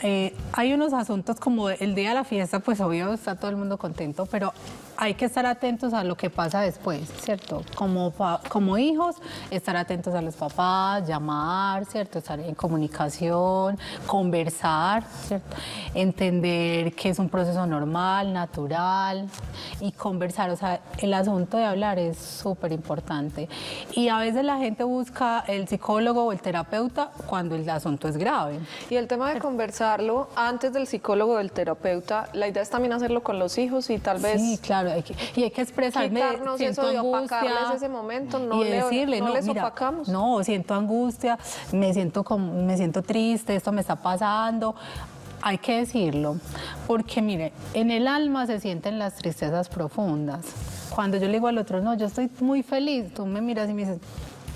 hay unos asuntos como el día de la fiesta, pues obvio está todo el mundo contento, pero hay que estar atentos a lo que pasa después, ¿cierto? Como hijos, estar atentos a los papás, llamar, ¿cierto? Estar en comunicación, conversar, ¿cierto? Entender que es un proceso normal, natural y conversar. O sea, el asunto de hablar es súper importante. Y a veces la gente busca el psicólogo o el terapeuta cuando el asunto es grave. Y el tema de conversarlo antes del psicólogo o del terapeuta, la idea es también hacerlo con los hijos y tal vez... Sí, claro. Y hay que expresarme, quitarnos siento eso de angustia, opacarles ese momento, no, y decirle, no les mira, opacamos. no, siento angustia, me siento triste, esto me está pasando. Hay que decirlo, porque mire, en el alma se sienten las tristezas profundas. Cuando yo le digo al otro, no, yo estoy muy feliz, tú me miras y me dices,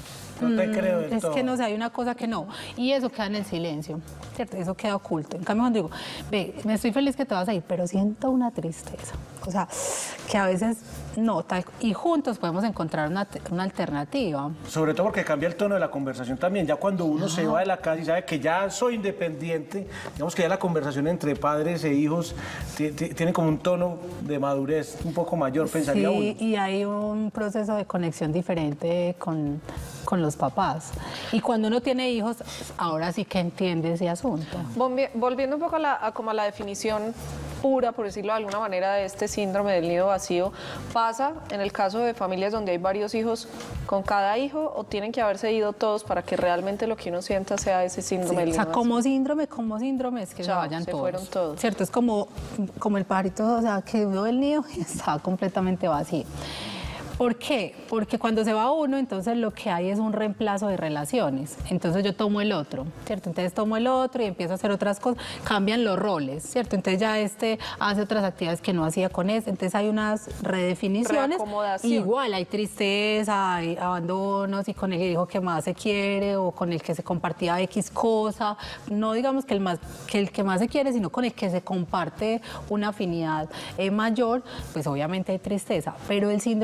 no te creo del es todo. que no sé, hay una cosa que no. Y eso queda en el silencio, ¿cierto? Eso queda oculto. En cambio, cuando digo, ve, me estoy feliz que te vas a ir, pero siento una tristeza. O sea, que a veces no, tal, y juntos podemos encontrar una alternativa. Sobre todo porque cambia el tono de la conversación también. Ya cuando uno se va de la casa y sabe que ya soy independiente, digamos que ya la conversación entre padres e hijos tiene como un tono de madurez un poco mayor, pensaría uno. Sí, y hay un proceso de conexión diferente con los papás. Y cuando uno tiene hijos, ahora sí que entiende ese asunto. Volviendo un poco a la definición pura, por decirlo de alguna manera, de este síndrome del nido vacío, ¿pasa en el caso de familias donde hay varios hijos con cada hijo o tienen que haberse ido todos para que realmente lo que uno sienta sea ese síndrome del nido vacío? vacío? Como síndrome es que se vayan todos. Fueron todos. Cierto, es como el pajarito, o sea, que vio el nido y estaba completamente vacío. ¿Por qué? Porque cuando se va uno, entonces lo que hay es un reemplazo de relaciones. Entonces yo tomo el otro, ¿cierto? Entonces tomo el otro y empiezo a hacer otras cosas. Cambian los roles, ¿cierto? Entonces ya hace otras actividades que no hacía con este. Entonces hay unas redefiniciones. Reacomodación. Igual hay tristeza, hay abandonos y con el hijo que más se quiere o con el que se compartía X cosa. No digamos que el que más se quiere, sino con el que se comparte una afinidad mayor, pues obviamente hay tristeza. Pero el síndrome como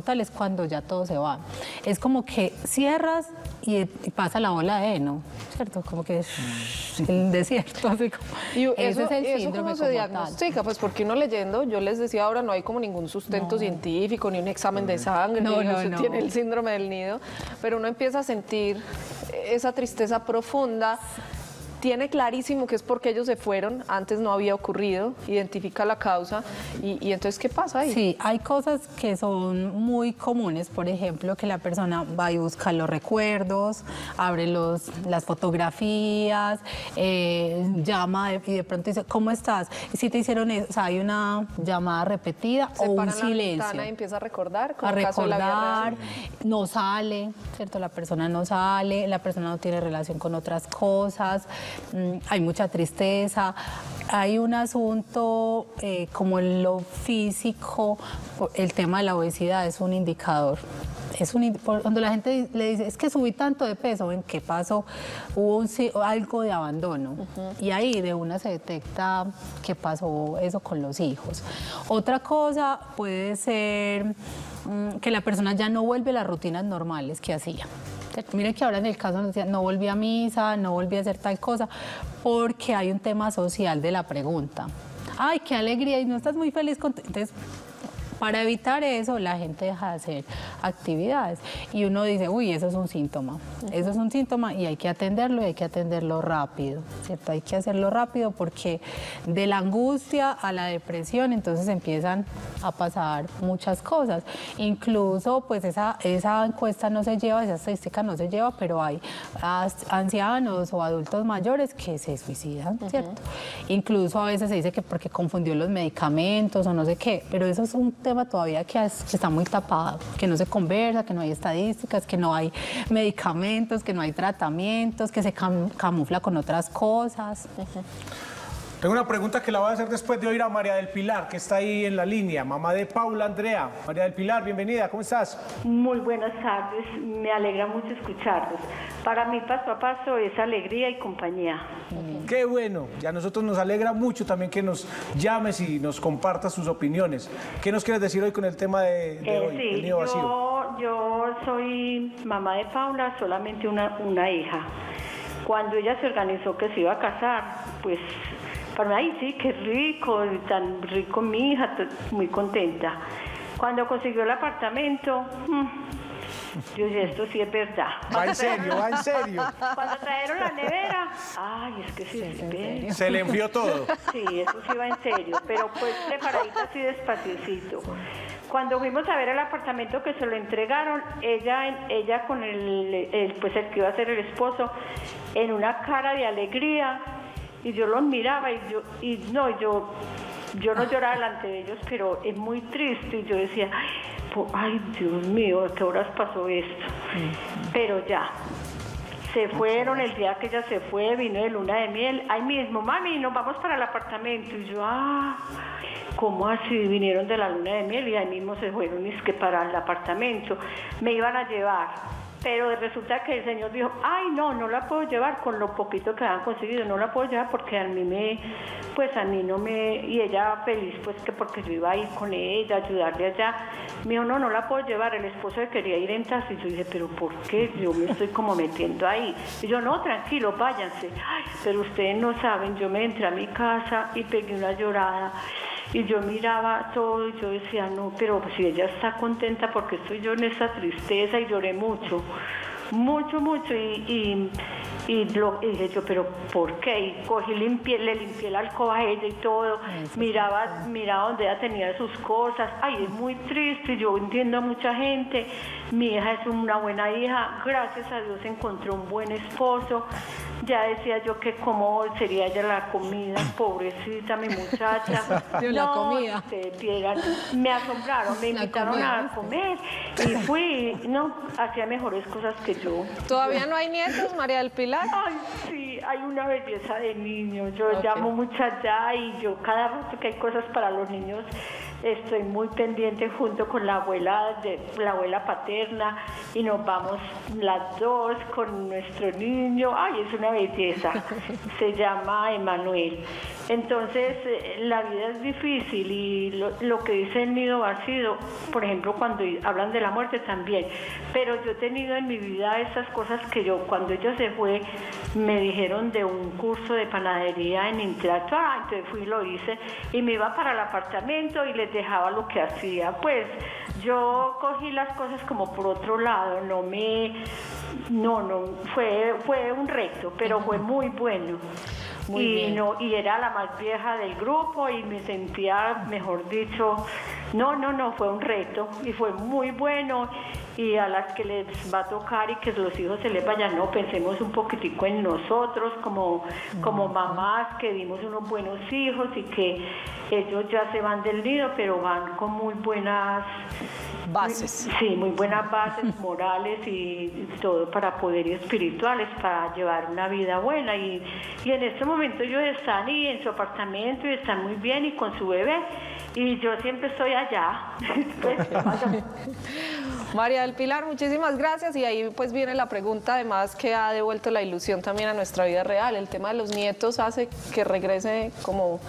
tal es cuando ya todo se va. Es como que cierras y pasa la ola de heno, ¿cierto? Como que el desierto, así como... Ese es el síndrome ¿eso cómo se como diagnostica? tal. Pues porque uno leyendo, yo les decía ahora, no hay como ningún sustento científico, ni un examen de sangre, No, ni no, usted no. tiene el síndrome del nido, pero uno empieza a sentir esa tristeza profunda. Tiene clarísimo que es porque ellos se fueron, antes no había ocurrido, identifica la causa y entonces ¿qué pasa ahí? Sí, hay cosas que son muy comunes, por ejemplo, que la persona va y busca los recuerdos, abre las fotografías, llama y de pronto dice, ¿cómo estás? Y si te hicieron eso, o sea, hay una llamada repetida Se o un para en la silencio. ventana y empieza a recordar, como A el caso de la vida recordar, real. no sale, ¿cierto? La persona no sale, la persona no tiene relación con otras cosas, hay mucha tristeza, hay un asunto como en lo físico, el tema de la obesidad es un indicador. Cuando la gente le dice, es que subí tanto de peso, ¿en qué pasó? Hubo algo de abandono y ahí de una se detecta que pasó eso con los hijos. Otra cosa puede ser que la persona ya no vuelve a las rutinas normales que hacía. Miren que ahora en el caso nos decían, no volví a misa, no volví a hacer tal cosa, porque hay un tema social de la pregunta. Ay, qué alegría, y no estás muy feliz con... Entonces, para evitar eso, la gente deja de hacer actividades y uno dice, uy, eso es un síntoma, eso es un síntoma y hay que atenderlo y hay que atenderlo rápido, ¿cierto? Hay que hacerlo rápido porque de la angustia a la depresión entonces empiezan a pasar muchas cosas. Incluso, pues esa encuesta no se lleva, esa estadística no se lleva, pero hay ancianos o adultos mayores que se suicidan, ¿cierto? Incluso a veces se dice que porque confundió los medicamentos o no sé qué, pero eso es un tema todavía que está muy tapado, que no se conversa, que no hay estadísticas, que no hay medicamentos, que no hay tratamientos, que se camufla con otras cosas. Tengo una pregunta que la voy a hacer después de oír a María del Pilar, que está ahí en la línea, mamá de Paula Andrea. María del Pilar, bienvenida, ¿cómo estás? Muy buenas tardes, me alegra mucho escucharlos. Para mí paso a paso es alegría y compañía. Qué bueno, y a nosotros nos alegra mucho también que nos llames y nos compartas sus opiniones. ¿Qué nos quieres decir hoy con el tema de hoy, sí, el nido vacío? Yo soy mamá de Paula, solamente una hija. Cuando ella se organizó que se iba a casar, pues para mí, ay sí, qué rico, tan rico mi hija, muy contenta. Cuando consiguió el apartamento, yo dije, esto sí es verdad. Va en serio, va en serio. Cuando trajeron la nevera, ay, es que sí, se le enfrió todo. Sí, eso sí va en serio, pero pues preparadita así despacito. Cuando fuimos a ver el apartamento que se lo entregaron, ella con el que iba a ser el esposo, en una cara de alegría, y yo los miraba y yo no lloraba delante de ellos, pero es muy triste, y yo decía, ay, Dios mío, ¿a qué horas pasó esto? Pero ya, se fueron, el día que ella se fue, vino de luna de miel, ahí mismo, mami, nos vamos para el apartamento, y yo, ¿cómo así? Vinieron de la luna de miel y ahí mismo se fueron, y es que para el apartamento me iban a llevar. Pero resulta que el señor dijo, ay, no la puedo llevar con lo poquito que han conseguido, no la puedo llevar porque a mí no me, y ella feliz pues que porque yo iba a ir con ella, ayudarle allá, me dijo, no la puedo llevar, el esposo quería ir en taxi, y yo dije, pero ¿por qué? Yo me estoy como metiendo ahí, y yo, no, tranquilo, váyanse, ay, pero ustedes no saben, yo me entré a mi casa y pegué una llorada, y yo miraba todo y yo decía, no, pero si ella está contenta, porque estoy yo en esa tristeza, y lloré mucho, y dije yo, pero ¿por qué? Y cogí, le limpié la alcoba a ella y todo, miraba donde ella tenía sus cosas, ay, es muy triste, yo entiendo a mucha gente, mi hija es una buena hija, gracias a Dios encontró un buen esposo, ya decía yo que cómo sería ella la comida, pobrecita mi muchacha. La comida. Ustedes vieran, me asombraron, me invitaron a comer y fui, hacía mejores cosas que yo. ¿Todavía no hay nietos, María del Pilar? Ay, sí, hay una belleza de niños, yo llamo mucho allá y yo cada rato que hay cosas para los niños, estoy muy pendiente junto con la abuela paterna y nos vamos las dos con nuestro niño. Ay, es una belleza. Se llama Emanuel. Entonces, la vida es difícil y lo que dice el nido vacío, por ejemplo, cuando hablan de la muerte también, pero yo he tenido en mi vida esas cosas que cuando ella se fue, me dijeron de un curso de panadería en Intelecto, entonces fui y lo hice y me iba para el apartamento y les dejaba lo que hacía. Pues yo cogí las cosas como por otro lado, fue un reto, pero fue muy bueno. Y era la más vieja del grupo y me sentía, mejor dicho, fue un reto y fue muy bueno. Y a las que les va a tocar y que los hijos se les vayan, pensemos un poquitico en nosotros como mamás, que dimos unos buenos hijos y que ellos ya se van del nido, pero van con muy buenas bases. Sí, muy buenas bases morales y todo para poder y espirituales, para llevar una vida buena. Y en este momento ellos están en su apartamento y están muy bien y con su bebé. Y yo siempre estoy allá. María del Pilar, muchísimas gracias. Y ahí pues viene la pregunta además que ha devuelto la ilusión también a nuestra vida real. El tema de los nietos hace que regrese como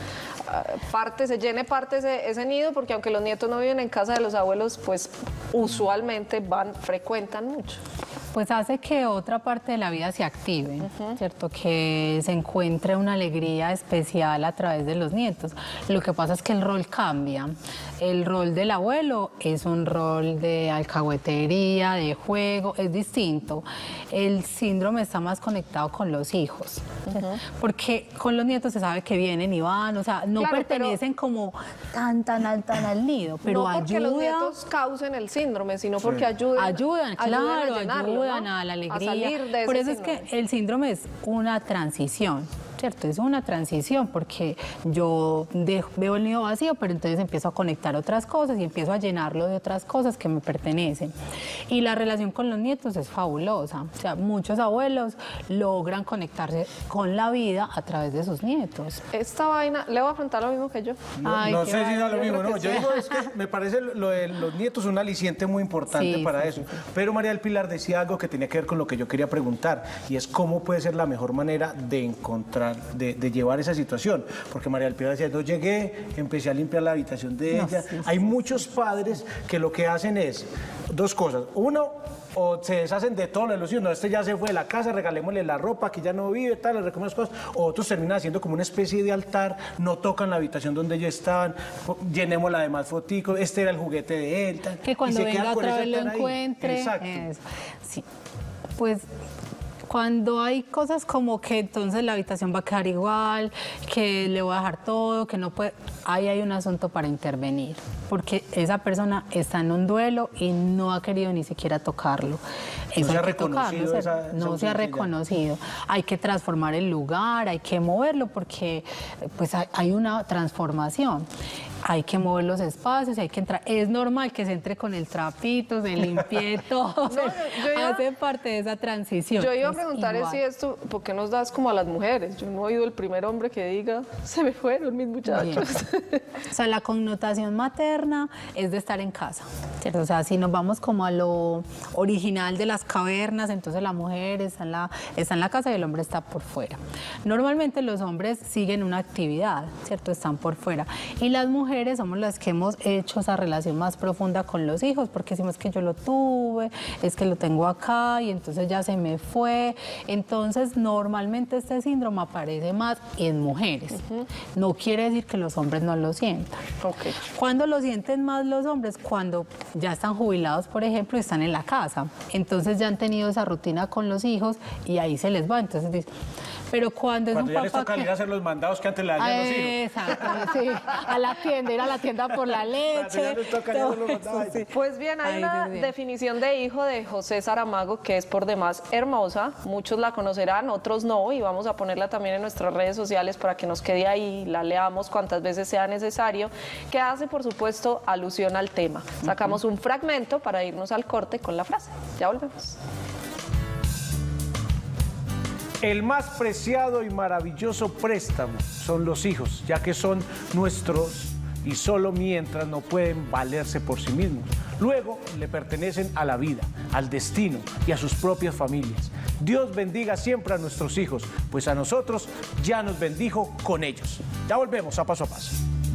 se llene parte ese nido, porque aunque los nietos no viven en casa de los abuelos, pues usualmente frecuentan mucho. Pues hace que otra parte de la vida se active, ¿cierto? Que se encuentre una alegría especial a través de los nietos. Lo que pasa es que el rol cambia. El rol del abuelo es un rol de alcahuetería, de juego, es distinto. El síndrome está más conectado con los hijos, porque con los nietos se sabe que vienen y van, o sea, no pertenecen como tan al nido, pero no porque los nietos causen el síndrome, sino porque ayudan a la alegría. A salir de Por ese eso síndrome. Es que el síndrome es una transición, ¿cierto? Es una transición porque yo veo el nido vacío, pero entonces empiezo a conectar otras cosas y empiezo a llenarlo de otras cosas que me pertenecen. Y la relación con los nietos es fabulosa. O sea, muchos abuelos logran conectarse con la vida a través de sus nietos. Esta vaina, le voy a preguntar lo mismo que yo. No sé si es lo mismo, no. Yo digo, es que me parece lo de los nietos un aliciente muy importante para eso. Pero María del Pilar decía algo que tenía que ver con lo que yo quería preguntar, y es cómo puede ser la mejor manera de encontrar, de llevar esa situación. Porque María del Pilar decía, yo llegué, empecé a limpiar la habitación de ella. Hay muchos padres que lo que hacen es dos cosas. Uno, o se deshacen de todo la ilusión, no, este ya se fue de la casa, regalémosle la ropa, que ya no vive, tal, le recomendamos cosas. O otros terminan haciendo como una especie de altar, no tocan la habitación donde ellos estaban, llenémosla de más foticos, este era el juguete de él, tal, que cuando venga otra vez lo encuentre. Exacto. Sí, pues cuando hay cosas como que entonces la habitación va a quedar igual, que le voy a dejar todo, que no puede, ahí hay un asunto para intervenir, porque esa persona está en un duelo y no ha querido ni siquiera tocarlo. Eso hay que tocarlo, no se ha reconocido. Hay que transformar el lugar, hay que moverlo, porque pues hay una transformación. Hay que mover los espacios, hay que entrar. Es normal que se entre con el trapito, se limpie todo. Hace parte de esa transición. Yo iba a preguntar si esto, ¿por qué nos das como a las mujeres? Yo no he oído el primer hombre que diga, se me fueron mis muchachos. O sea, la connotación materna es de estar en casa, ¿cierto? O sea, si nos vamos como a lo original de las cavernas, entonces la mujer está en la casa y el hombre está por fuera. Normalmente los hombres siguen una actividad, ¿cierto? Están por fuera. Y las mujeres somos las que hemos hecho esa relación más profunda con los hijos, porque decimos que yo lo tuve, es que lo tengo acá y entonces ya se me fue. Entonces, normalmente este síndrome aparece más en mujeres. No quiere decir que los hombres no lo sientan. ¿Cuándo lo sienten más los hombres? Cuando ya están jubilados, por ejemplo, y están en la casa. Entonces ya han tenido esa rutina con los hijos y ahí se les va. Entonces dicen, pero cuando es un ya papá les toca ir a hacer los mandados que antes le hacían los hijos. Exacto, sí. A la tienda, ir a la tienda por la leche. Pues bien, hay una definición de hijo de José Saramago que es por demás hermosa. Muchos la conocerán, otros no, y vamos a ponerla también en nuestras redes sociales para que nos quede ahí, la leamos cuantas veces sea necesario, que hace, por supuesto, alusión al tema. Sacamos un fragmento para irnos al corte con la frase. Ya volvemos. El más preciado y maravilloso préstamo son los hijos, ya que son nuestros y solo mientras no pueden valerse por sí mismos. Luego le pertenecen a la vida, al destino y a sus propias familias. Dios bendiga siempre a nuestros hijos, pues a nosotros ya nos bendijo con ellos. Ya volvemos a Paso a Paso.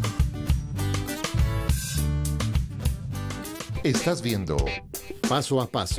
Estás viendo Paso a Paso.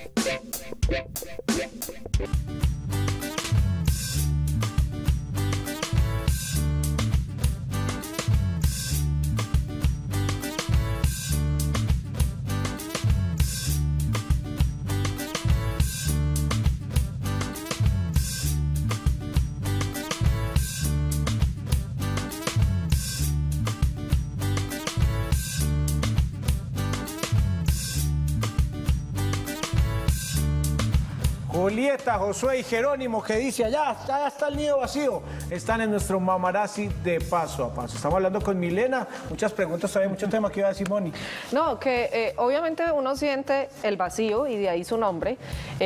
Julieta, Josué y Jerónimo, que dice allá, ya está el nido vacío, están en nuestro Mamarazzi de Paso a Paso. Estamos hablando con Milena, muchas preguntas, todavía mucho tema que iba a decir Moni. No, que obviamente uno siente el vacío y de ahí su nombre,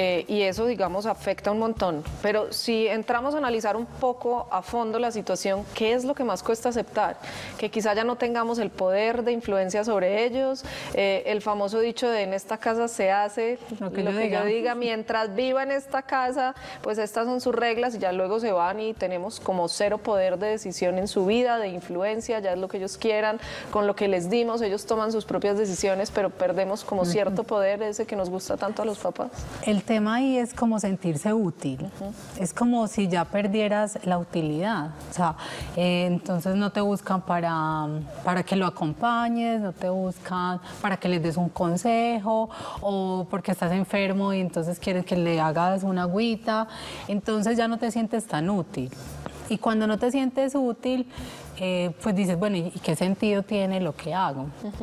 y eso, digamos, afecta un montón. Pero si entramos a analizar un poco a fondo la situación, ¿qué es lo que más cuesta aceptar? Que quizá ya no tengamos el poder de influencia sobre ellos, el famoso dicho de en esta casa se hace lo que yo diga, mientras viva en esta casa, pues estas son sus reglas y ya luego se van y tenemos como cero poder de decisión en su vida, de influencia, ya es lo que ellos quieran, con lo que les dimos, ellos toman sus propias decisiones, pero perdemos como cierto poder ese que nos gusta tanto a los papás. El tema ahí es como sentirse útil, es como si ya perdieras la utilidad, o sea, entonces no te buscan para que lo acompañes, no te buscan para que les des un consejo o porque estás enfermo y entonces quieres que le hagas una agüita, entonces ya no te sientes tan útil. Y cuando no te sientes útil, pues dices, bueno, ¿y qué sentido tiene lo que hago?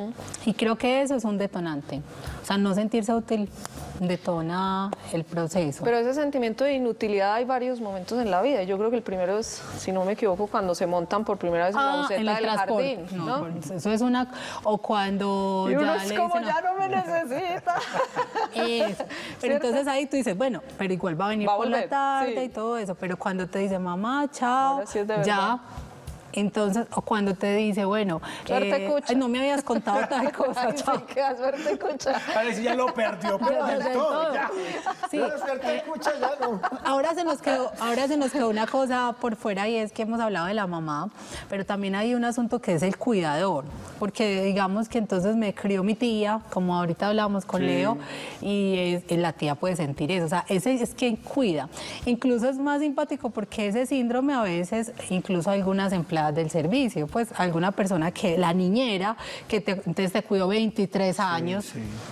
Y creo que eso es un detonante. O sea, no sentirse útil detona el proceso. Pero ese sentimiento de inutilidad hay varios momentos en la vida. Yo creo que el primero es, si no me equivoco, cuando se montan por primera vez en la buseta del jardín, ¿no? Eso es una... O cuando y uno ya es le como, dicen, ya no me necesita. Eso. Pero entonces ahí tú dices, bueno, pero igual va a venir por la tarde sí. y todo eso. Pero cuando te dice, mamá, chao, sí es de ya... verdad. Entonces, o cuando te dice, bueno, suerte, ay, no me habías contado tal cosa. Ay, sí, queda suerte, cucha. Parece ya lo perdió, pero del todo, ya. Sí. Suerte, cucha, ya no. Ahora se nos quedó una cosa por fuera y es que hemos hablado de la mamá, pero también hay un asunto que es el cuidador, porque digamos que entonces me crió mi tía, como ahorita hablamos con Leo, y la tía puede sentir eso, o sea, ese es quien cuida. Incluso es más simpático porque ese síndrome a veces, incluso algunas empleadas del servicio, pues alguna persona que, la niñera, que entonces te cuidó 23 años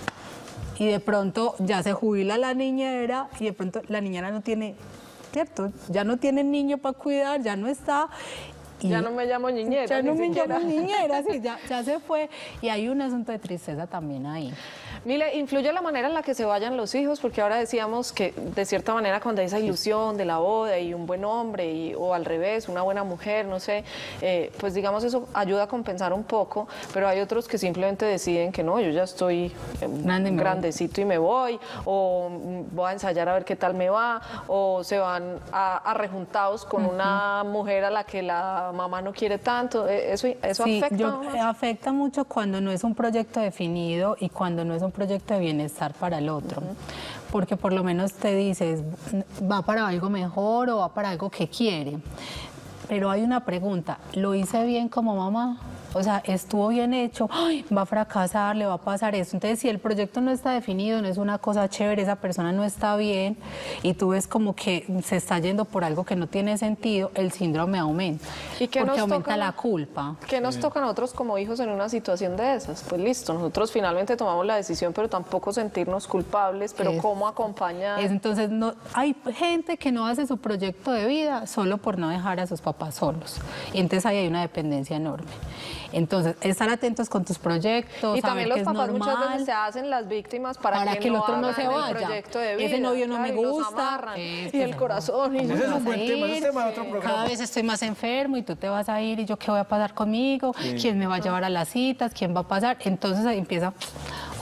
y de pronto ya se jubila la niñera y de pronto la niñera no tiene, ¿cierto? Ya no tiene niño para cuidar, ya no está. Y ya no me llamo niñera. Ya no me llamo niñera, sí, ya se fue. Y hay un asunto de tristeza también ahí. Mire, influye la manera en la que se vayan los hijos, porque ahora decíamos que de cierta manera cuando hay esa ilusión de la boda y un buen hombre o al revés, una buena mujer, no sé, pues digamos eso ayuda a compensar un poco, pero hay otros que simplemente deciden que no, yo ya estoy grandecito y me voy, o voy a ensayar a ver qué tal me va, o se van a rejuntados con una mujer a la que la mamá no quiere tanto. Eso sí, afecta. Afecta mucho cuando no es un proyecto definido y cuando no es un proyecto de bienestar para el otro, porque por lo menos te dices, va para algo mejor o va para algo que quiere. Pero hay una pregunta, ¿lo hice bien como mamá? O sea, estuvo bien hecho, ay, va a fracasar, le va a pasar eso. Entonces, si el proyecto no está definido, no es una cosa chévere, esa persona no está bien y tú ves como que se está yendo por algo que no tiene sentido, el síndrome aumenta. ¿Y qué porque nos aumenta toca, la culpa. ¿Qué nos toca a nosotros como hijos en una situación de esas? Pues listo, nosotros finalmente tomamos la decisión, pero tampoco sentirnos culpables, pero ¿cómo acompañar? Entonces, no, hay gente que no hace su proyecto de vida solo por no dejar a sus papás solos. Y entonces ahí hay una dependencia enorme. Entonces, estar atentos con tus proyectos, y también los papás normal, muchas veces se hacen las víctimas para que el no otro no se vaya. El proyecto de vida. Ese novio no me gusta. Y el corazón. Ese es un buen tema, ese es tema de otro programa. Cada vez estoy más enfermo y tú te vas a ir y yo qué voy a pasar conmigo, quién me va a llevar a las citas, quién va a pasar. Entonces ahí empieza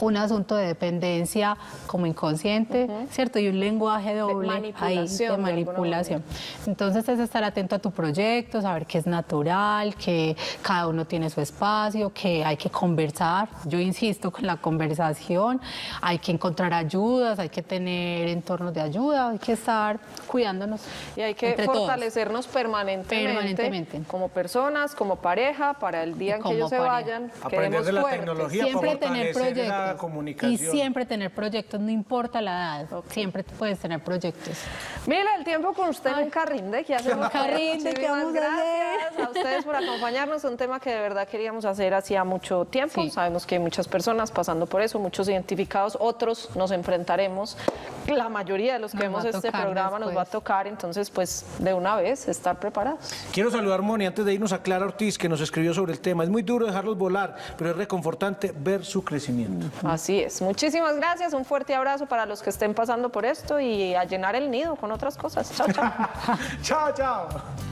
un asunto de dependencia como inconsciente, ¿cierto? Y un lenguaje doble manipulación, ahí de manipulación. Entonces es estar atento a tu proyecto, saber que es natural, que cada uno tiene su espacio, que hay que conversar. Yo insisto con la conversación, hay que encontrar ayudas, hay que tener entornos de ayuda, hay que estar cuidándonos. Y hay que fortalecernos permanentemente como personas, como pareja, para el día en que ellos se vayan, aprender de la fuertes. tecnología, Siempre tener proyectos la comunicación. y siempre tener proyectos, no importa la edad, siempre puedes tener proyectos. Mira, el tiempo con usted nunca rinde. ¿Qué hacemos? Nunca rinde, ¿qué vamos a Gracias a ustedes por acompañarnos. Un tema que de verdad queríamos hacer hacía mucho tiempo. Sabemos que hay muchas personas pasando por eso, muchos identificados, otros nos enfrentaremos. La mayoría de los que vemos este programa nos va a tocar, entonces pues de una vez estar preparados. Quiero saludar, Moni, antes de irnos, a Clara Ortiz, que nos escribió sobre el tema. Es muy duro dejarlos volar, pero es reconfortante ver su crecimiento. Así es. Muchísimas gracias, un fuerte abrazo para los que estén pasando por esto y a llenar el nido con otras cosas. Chao, chao. Chao, chao.